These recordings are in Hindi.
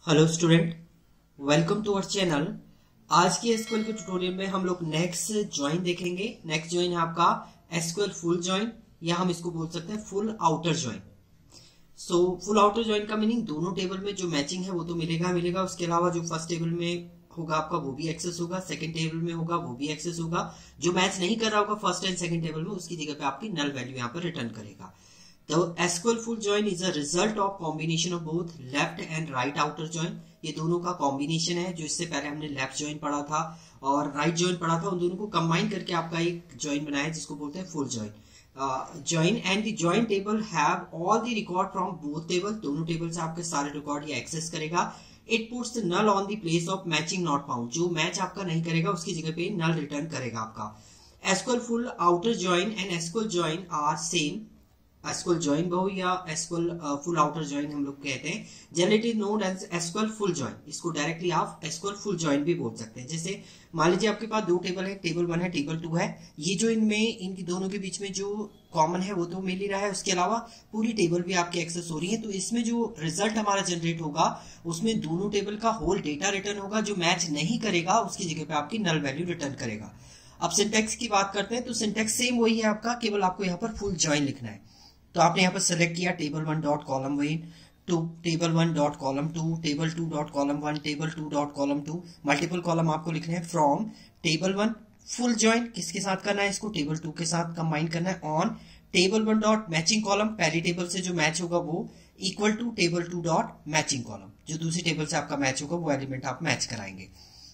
Hello student, welcome to our channel. आज के एसक्यूएल के ट्यूटोरियल में हम लोग नेक्स्ट ज्वाइन देखेंगे। नेक्स्ट ज्वाइन है आपका एसक्यूएल फुल ज्वाइन, या हम इसको बोल सकते हैं full outer join. So full outer join का मीनिंग दोनों टेबल में जो मैचिंग है वो तो मिलेगा। उसके अलावा जो फर्स्ट टेबल में होगा आपका वो भी एक्सेस होगा, सेकंड टेबल में होगा वो भी एक्सेस होगा। जो मैच नहीं कर रहा होगा फर्स्ट एंड सेकंड टेबल में, उसकी जगह पे आपकी नल वैल्यू यहाँ पर रिटर्न करेगा। तो SQL full join is a result of combination of both left and right outer join. ये दोनों का कॉम्बिनेशन है। जो इससे पहले हमने लेफ्ट ज्वाइन पढ़ा था और राइट ज्वाइन पढ़ा था, उन दोनों को कंबाइन करके आपका एक ज्वाइन बनाया है जिसको बोलते हैं full join. Join and the join table have all the record from both table. दोनों टेबल से आपके सारे रिकॉर्ड ये एक्सेस करेगा। It puts the null on the place of matching not found. जो मैच आपका नहीं करेगा उसकी जगह पे नल रिटर्न करेगा आपका। SQL full outer join and SQL join are same. SQL join बहु या एसक्यूएल फुल आउटर ज्वाइन हम लोग कहते हैं। Generally known as SQL full join. इसको डायरेक्टली आप एसक्यूएल फुल ज्वाइन भी बोल सकते हैं। जैसे मान लीजिए आपके पास दो टेबल है, टेबल 1 है, टेबल 2 है। ये जो इनमें इनकी दोनों के बीच में जो कॉमन है वो तो मिल ही रहा है, उसके अलावा पूरी टेबल भी आपकी एक्सेस हो रही है। तो इसमें जो रिजल्ट हमारा जनरेट होगा उसमें दोनों टेबल का होल डेटा रिटर्न होगा। जो मैच नहीं करेगा उसकी जगह पे आपकी नल वैल्यू रिटर्न करेगा। अब सिंटेक्स की बात करते हैं तो सिंटेक्स सेम वही है आपका, केवल आपको यहाँ पर फुल ज्वाइन लिखना है। तो आपने यहाँ पर सेलेक्ट किया table 1 dot column 1 to table 1 dot column 2, table 2 dot column 1, table 2 dot column 2। Multiple column आपको लिखने हैं फ्रॉम टेबल 1 फुल ज्वाइन किसके साथ करना है, इसको टेबल 2 के साथ कंबाइन करना है। On table 1 dot matching column, पहली टेबल से जो मैच होगा वो equal to table 2 dot matching column. जो दूसरी टेबल से आपका मैच होगा वो एलिमेंट आप मैच कराएंगे।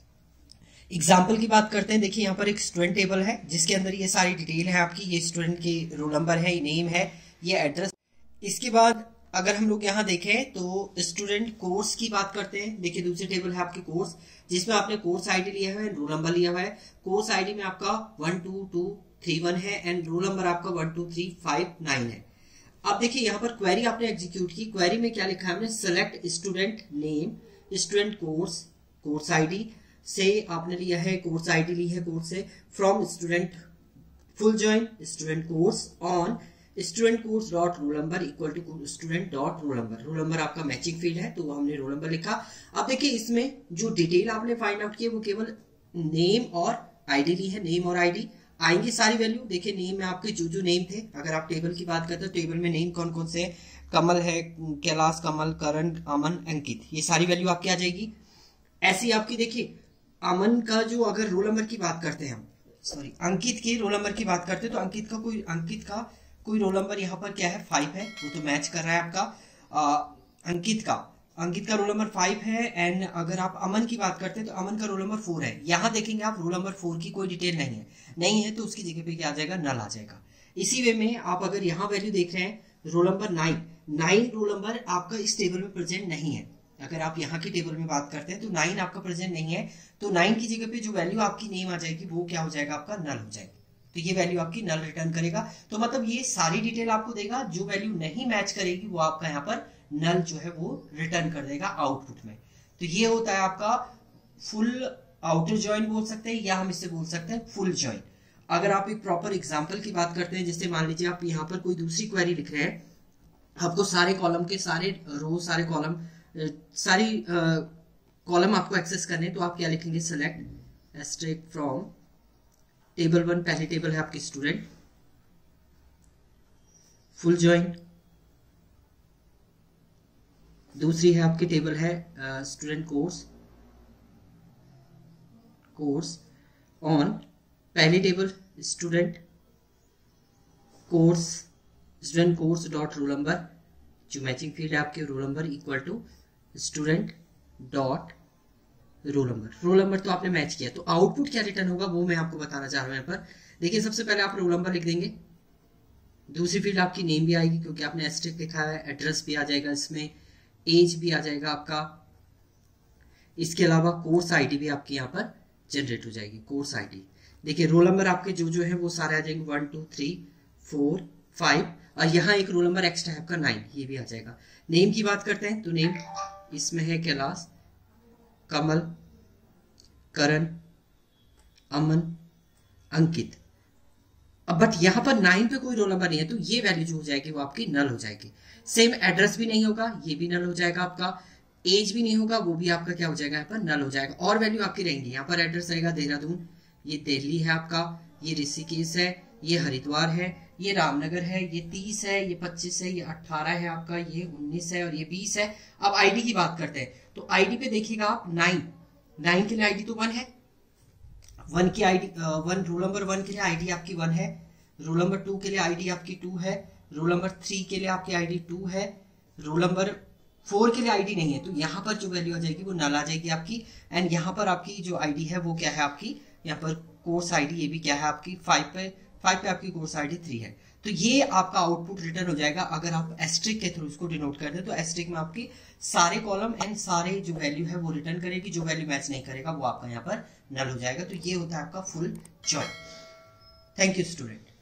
एग्जाम्पल की बात करते हैं। देखिए यहाँ पर एक स्टूडेंट टेबल है जिसके अंदर ये सारी डिटेल है आपकी। ये स्टूडेंट के रोल नंबर है, नेम है, ये एड्रेस। इसके बाद अगर हम लोग यहाँ देखें तो स्टूडेंट कोर्स की बात करते हैं। देखिए दूसरी टेबल है आपकी कोर्स, जिसमें आपने कोर्स आईडी लिया है, रोल नंबर लिया हुआ है। कोर्स आईडी में आपका 12231 है एंड रोल नंबर आपका 12359 है। अब देखिए यहाँ पर क्वेरी आपने एग्जीक्यूट की। क्वेरी में क्या लिखा है हमने, select student name, student course, course ID से आपने लिया है, कोर्स आईडी ली है कोर्स से, from student full join student course on student course dot roll number equal to student dot roll number. Roll number आपका मैचिंग फील्ड है तो हमने रोल नंबर लिखा। अब देखिए इसमें जो डिटेल आपने फाइंड आउट की है वो केवल नेम और आईडी ली है। नेम और आईडी आएंगी सारी वैल्यू। देखिए नेम में आपके जो जो नेम थे, अगर आप टेबल की बात करते हो टेबल में नेम कौन कौन से है, कमल है, कैलाश, कमल, करण, अमन, अंकित, ये सारी वैल्यू आपकी आ जाएगी। ऐसी आपकी देखिए अमन का जो अगर रोल नंबर की बात करते हैं हम, सॉरी अंकित की रोल नंबर की बात करते हैं तो अंकित का कोई रोल नंबर यहाँ पर क्या है, 5 है, वो तो मैच कर रहा है आपका। अंकित का रोल नंबर 5 है। एंड अगर आप अमन की बात करते हैं तो अमन का रोल नंबर 4 है। यहाँ देखेंगे आप रोल नंबर 4 की कोई डिटेल नहीं है तो उसकी जगह पे क्या आ जाएगा, नल आ जाएगा। इसी वे में आप अगर यहाँ वैल्यू देख रहे हैं रोल नंबर 9 रोल नंबर आपका इस टेबल में प्रेजेंट नहीं है। अगर आप यहाँ की टेबल में बात करते हैं तो 9 आपका प्रेजेंट नहीं है, तो 9 की जगह पे जो वैल्यू आपकी नेम आ जाएगी वो क्या हो जाएगा, आपका नल हो जाएगी। तो ये वैल्यू आपकी नल रिटर्न करेगा। तो मतलब ये सारी डिटेल आपको देगा। जो वैल्यू नहीं मैच करेगी वो आपका यहाँ पर नल जो है वो रिटर्न कर देगा आउटपुट में। तो ये होता है आपका फुल आउटर ज्वाइन बोल सकते हैं, या हम इसे बोल सकते हैं फुल ज्वाइन। अगर आप एक प्रॉपर एग्जाम्पल की बात करते हैं, जैसे मान लीजिए आप यहाँ पर कोई दूसरी क्वेरी लिख रहे हैं, आपको सारे कॉलम के सारे रो, सारे कॉलम, सारी कॉलम आपको एक्सेस करने, तो आप क्या लिखेंगे, सेलेक्ट एस्ट्रिक फ्रॉम टेबल 1, पहली टेबल है आपकी स्टूडेंट फुल ज्वाइन, दूसरी है आपकी टेबल है स्टूडेंट कोर्स ऑन, पहली table student course dot roll number, जो मैचिंग फील्ड है आपके roll number equal to student dot roll number तो आपने मैच किया। तो आउटपुट क्या रिटर्न होगा वो मैं आपको बताना चाह रहा हूं यहाँ पर। देखिए सबसे पहले आप रोल नंबर लिख देंगे, दूसरी फील्ड आपकी नेम भी आएगी क्योंकि आपने एस्ट्रिक लिखा है, एड्रेस भी आ जाएगा, इसमें एज भी आ जाएगा आपका। इसके अलावा कोर्स आईडी भी आपकी यहाँ पर जनरेट हो जाएगी, कोर्स आईडी। देखिए रोल नंबर आपके जो है वो सारे आ जाएंगे 1 2 3 4 5, और यहाँ एक रोल नंबर एक्स्ट्रा है आपका 9, ये भी आ जाएगा। नेम की बात करते हैं तो नेम इसमें है कैलाश, कमल, करण, अमन, अंकित। अब बट यहाँ पर 9 पे कोई रोल नंबर नहीं है तो ये वैल्यू जो हो जाएगी वो आपकी नल हो जाएगी। सेम एड्रेस भी नहीं होगा, ये भी नल हो जाएगा आपका। एज भी नहीं होगा, वो भी आपका क्या हो जाएगा, यहाँ पर नल हो जाएगा। और वैल्यू आपकी रहेंगी, यहाँ पर एड्रेस रहेगा देहरादून, ये दिल्ली है आपका, ये ऋषिकेश है, ये हरिद्वार है, ये रामनगर है, ये 30 है, ये 25 है, ये 18 है आपका, ये 19 है और ये 20 है। अब आईडी की बात करते हैं, तो आईडी पे देखिएगा आप 9 के लिए आईडी तो 1 है, 1 की आईडी 1 रोल नंबर 1 के लिए आईडी आपकी 1 है, रोल नंबर 2 के लिए आईडी आपकी 2 है, रोल नंबर 3 के लिए आपकी आईडी 2 है, रोल नंबर 4 के लिए आईडी नहीं है, तो यहाँ पर जो वैल्यू आ जाएगी वो नल आ जाएगी आपकी। एंड यहाँ पर आपकी जो आईडी है वो क्या है आपकी, यहाँ पर कोर्स आईडी ये भी क्या है आपकी 5 पे आपकी कोर्स आईडी 3 है। तो ये आपका आउटपुट रिटर्न हो जाएगा अगर आप एस्ट्रिक के थ्रू इसको डिनोट कर दे, तो एस्ट्रिक में आपकी सारे कॉलम एंड सारे जो वैल्यू है वो रिटर्न करेगी, जो वैल्यू मैच नहीं करेगा वो आपका यहाँ पर नल हो जाएगा। तो ये होता है आपका full join. Thank you student.